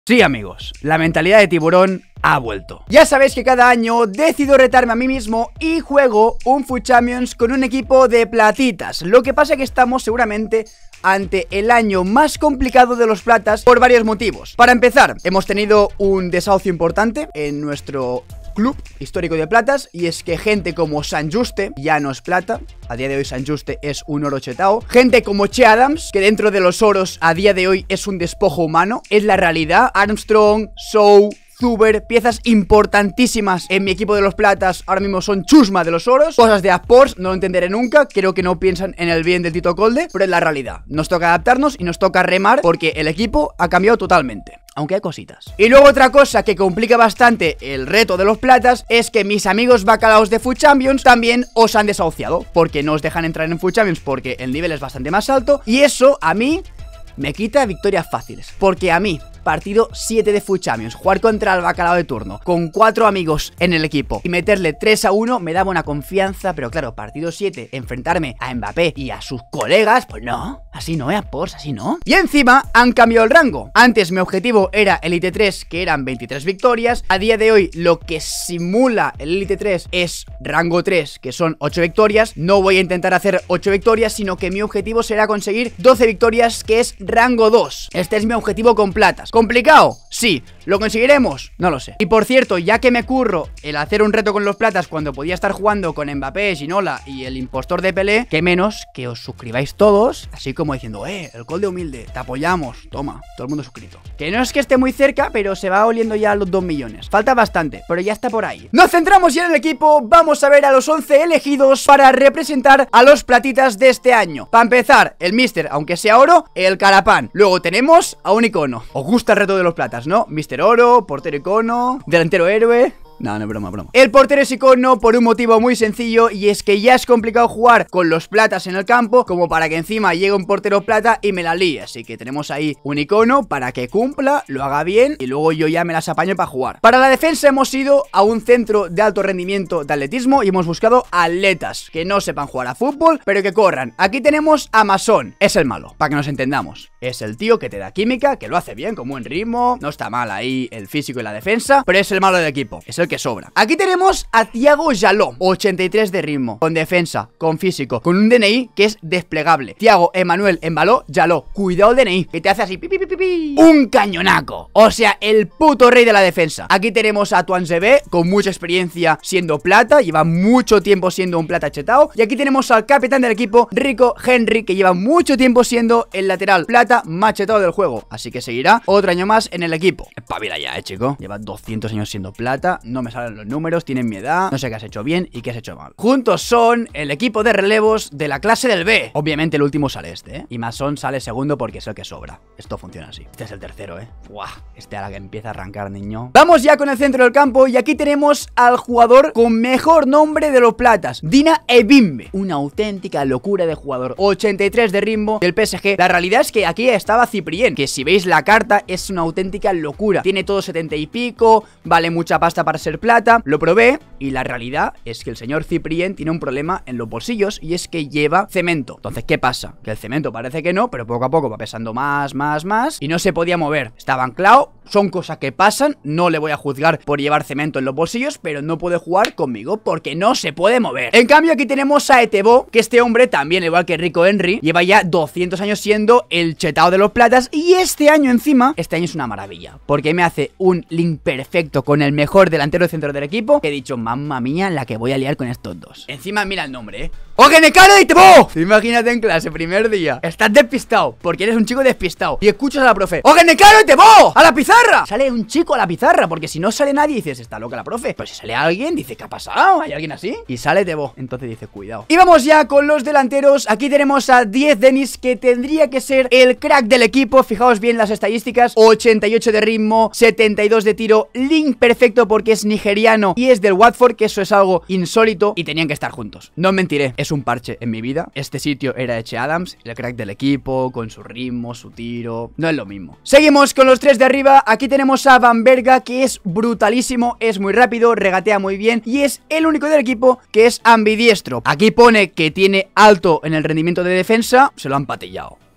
Sí, amigos, la mentalidad de tiburón ha vuelto. Ya sabéis que cada año decido retarme a mí mismo y juego un FUT Champions con un equipo de platitas. Lo que pasa es que estamos seguramente ante el año más complicado de los platas por varios motivos. Para empezar, hemos tenido un desahucio importante en nuestro club histórico de platas, y es que gente como San Juste ya no es plata. A día de hoy San Juste es un oro chetao. Gente como Che Adams, que dentro de los oros a día de hoy es un despojo humano. Es la realidad. Armstrong, Sou, Zuber, piezas importantísimas en mi equipo de los platas ahora mismo son chusma de los oros. Cosas de Asports, no lo entenderé nunca. Creo que no piensan en el bien del Tito Colde, pero es la realidad. Nos toca adaptarnos y nos toca remar porque el equipo ha cambiado totalmente, aunque hay cositas. Y luego otra cosa que complica bastante el reto de los platas es que mis amigos bacalaos de FUT Champions también os han desahuciado, porque no os dejan entrar en FUT Champions porque el nivel es bastante más alto, y eso a mí me quita victorias fáciles, porque a mí partido 7 de FUT Champions, jugar contra el bacalao de turno con 4 amigos en el equipo y meterle 3-1 me daba una confianza. Pero claro, partido 7, enfrentarme a Mbappé y a sus colegas, pues no, así no, Asports, así no. Y encima han cambiado el rango. Antes mi objetivo era Elite 3, que eran 23 victorias. A día de hoy lo que simula el Elite 3 es rango 3, que son 8 victorias. No voy a intentar hacer 8 victorias, sino que mi objetivo será conseguir 12 victorias, que es rango 2. Este es mi objetivo con platas. ¿Complicado? Sí. ¿Lo conseguiremos? No lo sé. Y por cierto, ya que me curro el hacer un reto con los platas cuando podía estar jugando con Mbappé, Ginola y el impostor de Pelé, que menos que os suscribáis todos, así como diciendo, el Colde humilde, te apoyamos, toma, todo el mundo suscrito. Que no es que esté muy cerca, pero se va oliendo ya a los 2 millones. Falta bastante, pero ya está por ahí. Nos centramos ya en el equipo. Vamos a ver a los 11 elegidos para representar a los platitas de este año. Para empezar, el Mister, aunque sea oro, el Carapán. Luego tenemos a un icono. Os gusta el reto de los platas, ¿no? Mister Oro, portero icono, delantero héroe. No, no es broma, broma. El portero es icono por un motivo muy sencillo, y es que ya es complicado jugar con los platas en el campo como para que encima llegue un portero plata y me la líe. Así que tenemos ahí un icono para que cumpla, lo haga bien y luego yo ya me las apaño para jugar. Para la defensa hemos ido a un centro de alto rendimiento de atletismo y hemos buscado atletas que no sepan jugar a fútbol, pero que corran. Aquí tenemos a Masón, es el malo, para que nos entendamos. Es el tío que te da química, que lo hace bien, con buen ritmo, no está mal ahí el físico y la defensa, pero es el malo del equipo, es el que sobra. Aquí tenemos a Thiago Jaló, 83 de ritmo, con defensa, con físico, con un DNI que es desplegable. Thiago Emanuel Embaló Jaló, cuidado el DNI, que te hace así, pi, pi, pi, pi, pi. Un cañonaco, o sea, el puto rey de la defensa. Aquí tenemos a Tuanzebe, con mucha experiencia siendo plata, lleva mucho tiempo siendo un plata chetao. Y aquí tenemos al capitán del equipo, Rico Henry, que lleva mucho tiempo siendo el lateral plata más chetao del juego, así que seguirá otro año más en el equipo. Espabila ya, chico. Lleva 200 años siendo plata, no me salen los números, tienen mi edad, no sé qué has hecho bien y qué has hecho mal. Juntos son el equipo de relevos de la clase del B. Obviamente el último sale este, y Masón sale segundo porque es el que sobra. Esto funciona así. Este es el tercero, Buah, este a la que empieza a arrancar, niño. Vamos ya con el centro del campo, y aquí tenemos al jugador con mejor nombre de los platas, Dina Ebimbe. Una auténtica locura de jugador, 83 de ritmo del PSG. La realidad es que aquí estaba Ciprien, que si veis la carta es una auténtica locura. Tiene todo 70 y pico, vale mucha pasta para ser plata. Lo probé y la realidad es que el señor Ciprien tiene un problema en los bolsillos, y es que lleva cemento. Entonces, ¿qué pasa? Que el cemento parece que no, pero poco a poco va pesando más y no se podía mover. Estaba anclado. Son cosas que pasan, no le voy a juzgar por llevar cemento en los bolsillos, pero no puede jugar conmigo porque no se puede mover. En cambio aquí tenemos a Etebo, que este hombre también, igual que Rico Henry, lleva ya 200 años siendo el chetao de los platas, y este año encima, este año es una maravilla, porque me hace un link perfecto con el mejor delantero centro del equipo, que he dicho, mamma mía, la que voy a liar con estos dos. Encima mira el nombre, ¡Ogenekaro de Etebo! Imagínate en clase, primer día, estás despistado, porque eres un chico despistado, y escuchas a la profe, ¡Ogenekaro de Etebo! ¡A la pizarra! Sale un chico a la pizarra, porque si no sale nadie dices, está loca la profe. Pero si sale alguien, dice, ¿qué ha pasado? ¿Hay alguien así? Y sale Etebo, entonces dice, cuidado. Y vamos ya con los delanteros. Aquí tenemos a 10 Dennis, que tendría que ser el crack del equipo. Fijaos bien las estadísticas, 88 de ritmo, 72 de tiro, link perfecto porque es nigeriano y es del Watford, que eso es algo insólito, y tenían que estar juntos. No os mentiré, es un parche en mi vida. Este sitio era de Che Adams, el crack del equipo, con su ritmo, su tiro, no es lo mismo. Seguimos con los 3 de arriba. Aquí tenemos a Van Berga, que es brutalísimo, es muy rápido, regatea muy bien y es el único del equipo que es ambidiestro. Aquí pone que tiene alto en el rendimiento de defensa, se lo han patillado.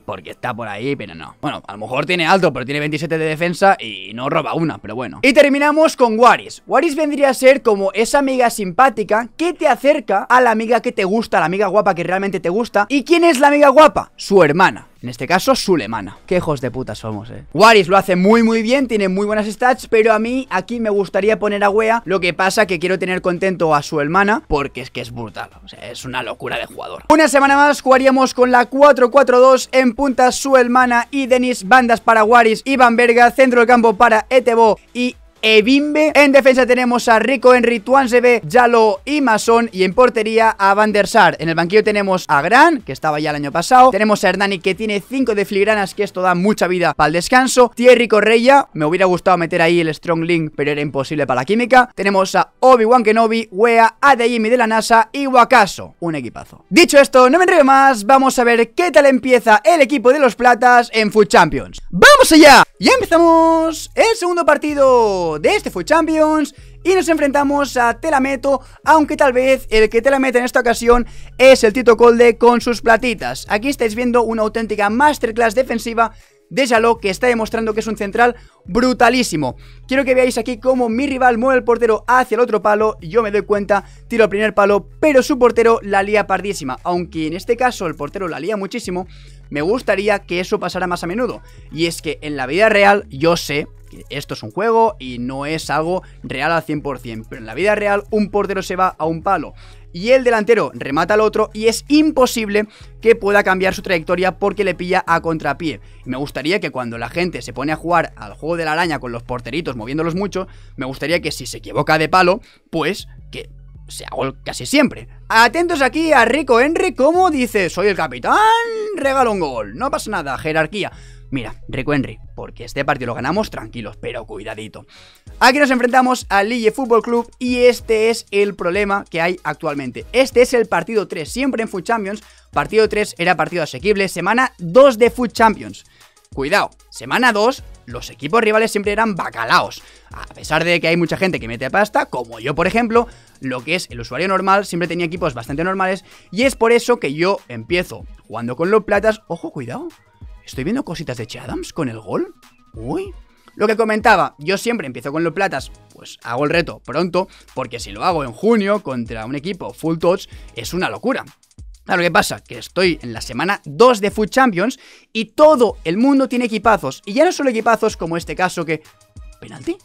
porque está por ahí, pero no. Bueno, a lo mejor tiene alto, pero tiene 27 de defensa y no roba una, pero bueno. Y terminamos con Warwick. Warwick vendría a ser como esa amiga simpática que te acerca a la amiga que te gusta, a la amiga guapa que realmente te gusta. ¿Y quién es la amiga guapa? Su hermana. En este caso, Sulemana. Qué hijos de puta somos, Warwick lo hace muy bien, tiene muy buenas stats, pero a mí aquí me gustaría poner a Wea. Lo que pasa que quiero tener contento a su hermana, porque es que es brutal. O sea, es una locura de jugador. Una semana más jugaríamos con la 4-4-2 en punta Sulemana y Denis, bandas para Warwick y Van Berga, centro del campo para Etebo y Ebimbe. En defensa tenemos a Rico Henry, Tuansebe, Yalo y Mason. Y en portería a Van der Sar. En el banquillo tenemos a Gran, que estaba ya el año pasado. Tenemos a Hernani, que tiene 5 de filigranas, que esto da mucha vida para el descanso. Thierry Correia, me hubiera gustado meter ahí el Strong Link, pero era imposible para la química. Tenemos a Obi-Wan Kenobi, Wea, Adeyemi de la NASA y Wakaso. Un equipazo. Dicho esto, no me enrollo más. Vamos a ver qué tal empieza el equipo de los platas en FUT Champions. ¡Vamos allá! Ya empezamos el segundo partido de este FUT Champions y nos enfrentamos a Telameto, aunque tal vez el que Telameta en esta ocasión es el Tito Colde con sus platitas. Aquí estáis viendo una auténtica masterclass defensiva de Yalo, que está demostrando que es un central brutalísimo. Quiero que veáis aquí cómo mi rival mueve el portero hacia el otro palo. Yo me doy cuenta, tiro el primer palo, pero su portero la lía pardísima. Aunque en este caso el portero la lía muchísimo, me gustaría que eso pasara más a menudo. Y es que en la vida real yo sé que esto es un juego y no es algo real al 100%, pero en la vida real un portero se va a un palo y el delantero remata al otro y es imposible que pueda cambiar su trayectoria porque le pilla a contrapié. Y me gustaría que cuando la gente se pone a jugar al juego de la araña con los porteritos moviéndolos mucho, me gustaría que si se equivoca de palo, pues que sea gol casi siempre. Atentos aquí a Rico Henry, como dice, soy el capitán, regalo un gol, no pasa nada, jerarquía. Mira, Rico Henry, porque este partido lo ganamos tranquilos, pero cuidadito. Aquí nos enfrentamos al Lille Fútbol Club y este es el problema que hay actualmente. Este es el partido 3, siempre en FUT Champions. Partido 3 era partido asequible, semana 2 de FUT Champions. Cuidado, semana 2, los equipos rivales siempre eran bacalaos. A pesar de que hay mucha gente que mete pasta, como yo por ejemplo, lo que es el usuario normal siempre tenía equipos bastante normales. Y es por eso que yo empiezo jugando con los platas. Ojo, cuidado. Estoy viendo cositas de Che Adams con el gol. Uy. Lo que comentaba, yo siempre empiezo con los platas, pues hago el reto pronto, porque si lo hago en junio contra un equipo full touch, es una locura. Claro, ¿qué pasa? Que estoy en la semana 2 de FUT Champions y todo el mundo tiene equipazos. Y ya no solo equipazos como este caso que... ¿Penalti?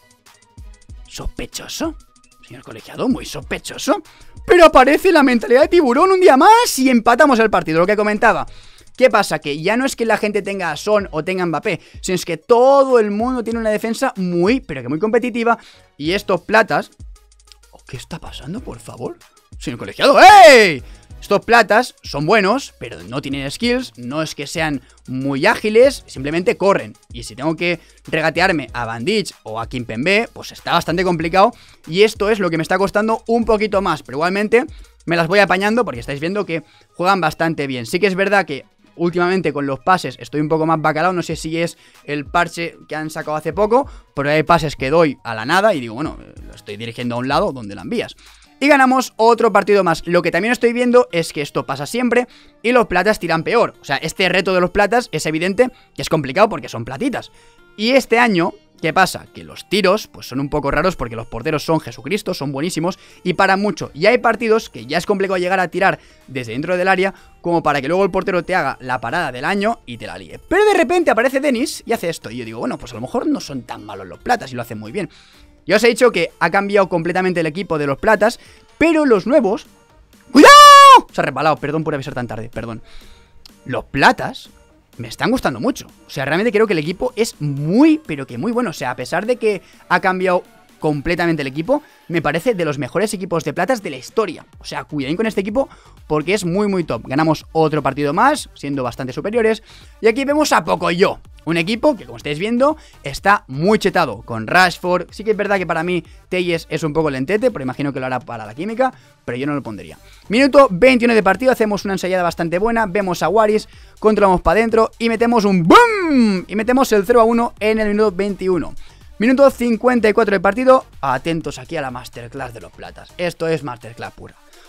¿Sospechoso? Señor colegiado, muy sospechoso. Pero aparece la mentalidad de tiburón un día más y empatamos el partido, lo que comentaba. ¿Qué pasa? Que ya no es que la gente tenga a Son o tenga a Mbappé, sino es que todo el mundo tiene una defensa muy, pero que muy competitiva. Y estos platas... ¿Qué está pasando, por favor? Señor colegiado, ¡hey! Estos platas son buenos, pero no tienen skills, no es que sean muy ágiles, simplemente corren. Y si tengo que regatearme a Bandich o a Kimpembe, pues está bastante complicado. Y esto es lo que me está costando un poquito más, pero igualmente me las voy apañando porque estáis viendo que juegan bastante bien. Sí que es verdad que últimamente con los pases estoy un poco más bacalao, no sé si es el parche que han sacado hace poco, pero hay pases que doy a la nada y digo, bueno, lo estoy dirigiendo a un lado donde la envías. Y ganamos otro partido más. Lo que también estoy viendo es que esto pasa siempre y los platas tiran peor. O sea, este reto de los platas es evidente que es complicado porque son platitas. Y este año, ¿qué pasa? Que los tiros pues son un poco raros porque los porteros son Jesucristo, son buenísimos y paran mucho. Y hay partidos que ya es complicado llegar a tirar desde dentro del área como para que luego el portero te haga la parada del año y te la líe. Pero de repente aparece Denis y hace esto. Y yo digo, bueno, pues a lo mejor no son tan malos los platas y lo hacen muy bien. Ya os he dicho que ha cambiado completamente el equipo de los platas, pero los nuevos... ¡Cuidado! Se ha resbalado, perdón por avisar tan tarde, perdón. Los platas me están gustando mucho. O sea, realmente creo que el equipo es muy, pero que muy bueno. O sea, a pesar de que ha cambiado completamente el equipo, me parece de los mejores equipos de platas de la historia. O sea, cuidadín con este equipo porque es muy muy top. Ganamos otro partido más, siendo bastante superiores. Y aquí vemos a Pocoyo, un equipo que, como estáis viendo, está muy chetado con Rashford. Sí que es verdad que para mí Telles es un poco lentete, pero imagino que lo hará para la química, pero yo no lo pondría. Minuto 21 de partido, hacemos una ensayada bastante buena, vemos a Warwick, controlamos para adentro y metemos un ¡boom! Y metemos el 0-1 en el minuto 21. Minuto 54 de partido, atentos aquí a la masterclass de los platas. Esto es masterclass pura. O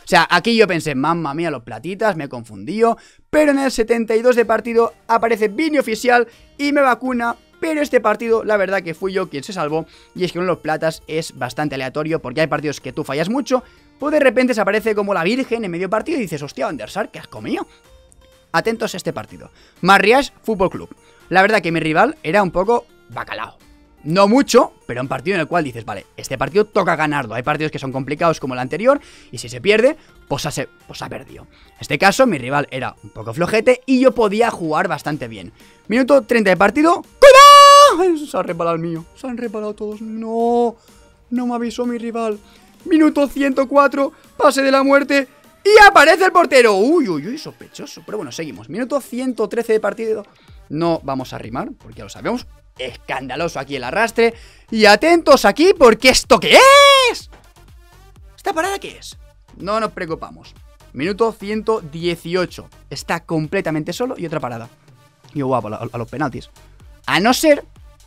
sea, aquí yo pensé, mamma mía, los platitas, me he confundido. Pero en el 72 de partido aparece Vini oficial y me vacuna. Pero este partido, la verdad que fui yo quien se salvó. Y es que con los platas es bastante aleatorio, porque hay partidos que tú fallas mucho, pues de repente se aparece como la virgen en medio partido y dices, hostia, Undersar, ¿qué has comido? Atentos a este partido. Marriage Fútbol Club. La verdad que mi rival era un poco bacalao. No mucho, pero un partido en el cual dices, vale, este partido toca ganarlo. Hay partidos que son complicados como el anterior, y si se pierde, pues ha perdido. En este caso, mi rival era un poco flojete y yo podía jugar bastante bien. Minuto 30 de partido. ¡Cuidado! Se ha reparado el mío. Se han reparado todos. No, no me avisó mi rival. Minuto 104, pase de la muerte. Y aparece el portero. Uy, uy, uy, sospechoso. Pero bueno, seguimos. Minuto 113 de partido. No vamos a rimar, porque ya lo sabemos. Escandaloso aquí el arrastre. Y atentos aquí, porque ¿esto qué es? ¿Esta parada qué es? No nos preocupamos. Minuto 118. Está completamente solo y otra parada. Y guapo, a los penaltis. A no ser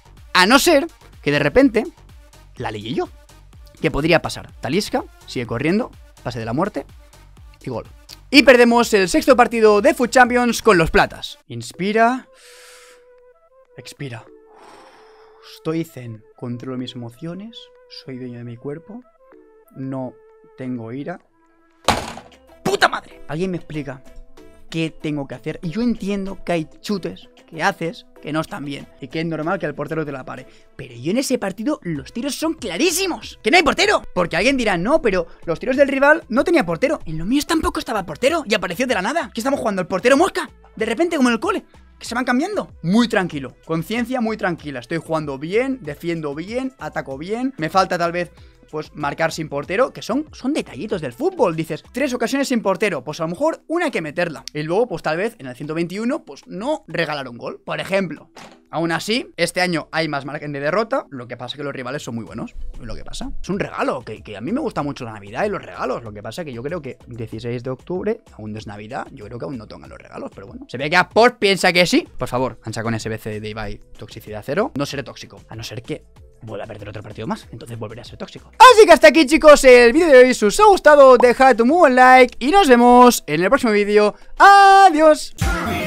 que de repente la ligue yo. ¿Qué podría pasar? Talisca sigue corriendo, pase de la muerte y gol. Y perdemos el sexto partido de FUT Champions con los platas. Inspira. Expira. Estoy zen. Controlo mis emociones. Soy dueño de mi cuerpo. No tengo ira. ¡Puta madre! ¿Alguien me explica qué tengo que hacer? Y yo entiendo que hay chutes que haces que no están bien y que es normal que el portero te la pare. Pero yo en ese partido los tiros son clarísimos. ¡Que no hay portero! Porque alguien dirá, no, pero los tiros del rival no tenía portero. En los míos tampoco estaba portero y apareció de la nada. ¿Qué estamos jugando? ¿El portero mosca? De repente como en el cole. Que se van cambiando. Muy tranquilo. Conciencia muy tranquila. Estoy jugando bien, defiendo bien, ataco bien. Me falta tal vez pues marcar sin portero, que son detallitos del fútbol. Dices, 3 ocasiones sin portero, pues a lo mejor una hay que meterla. Y luego, pues tal vez en el 121, pues no regalar un gol, por ejemplo. Aún así, este año hay más margen de derrota. Lo que pasa es que los rivales son muy buenos. Es lo que pasa. Es un regalo, que a mí me gusta mucho la Navidad y los regalos. Lo que pasa es que yo creo que 16 de octubre, aún no es Navidad. Yo creo que aún no tocan los regalos, pero bueno. Se ve que Aport piensa que sí. Por favor, ancha con SBC de Ibai, toxicidad 0. No seré tóxico, a no ser que vuelve a perder otro partido más, entonces volveré a ser tóxico. Así que hasta aquí, chicos, el vídeo de hoy. Si os ha gustado, dejad un buen like y nos vemos en el próximo vídeo. ¡Adiós!